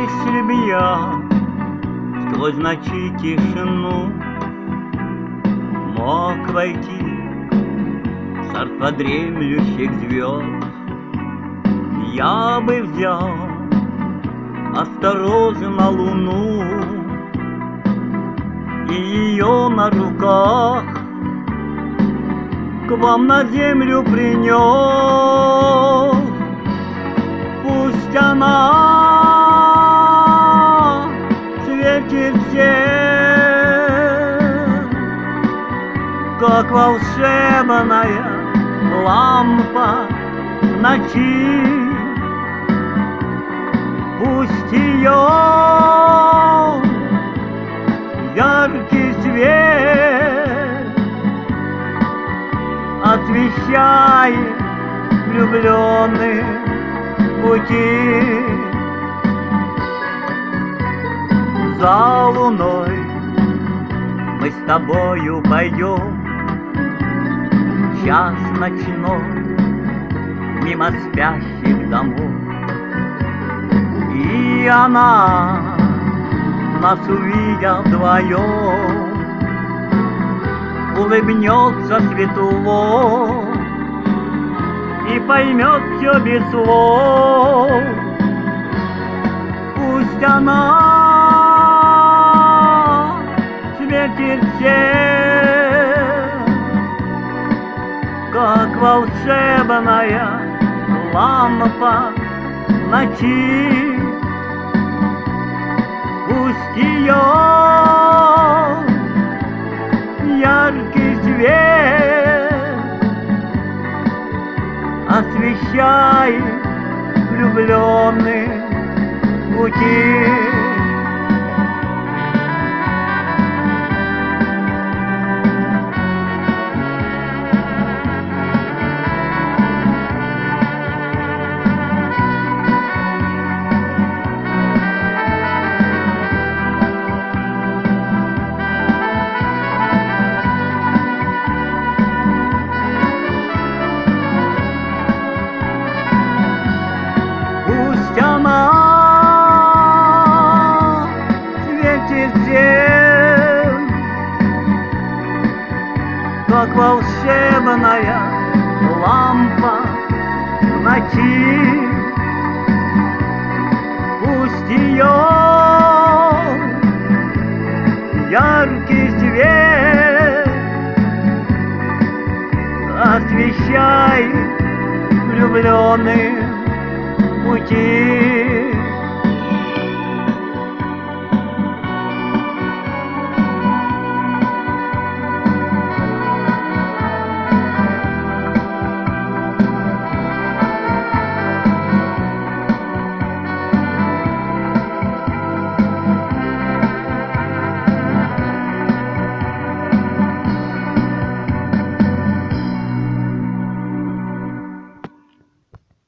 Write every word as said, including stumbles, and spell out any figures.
Если б я сквозь ночи тишину мог войти в царство дремлющих звезд, я бы взял осторожно луну и ее на руках к вам на землю принес. Пусть она светит всем, как волшебная лампа в ночи. Пусть ее яркий свет освещает влюбленных пути. За луной мы с тобою пойдем час ночной мимо спящих домов, и она нас увидя вдвоем улыбнется светло и поймет все без слов. Пусть она светит всем, как волшебная лампа в ночи. Пусть ее яркий свет освещает влюбленных пути. Пусть она светит всем, как волшебная лампа в ночи. Пусть ее яркий свет освещает влюбленных пути.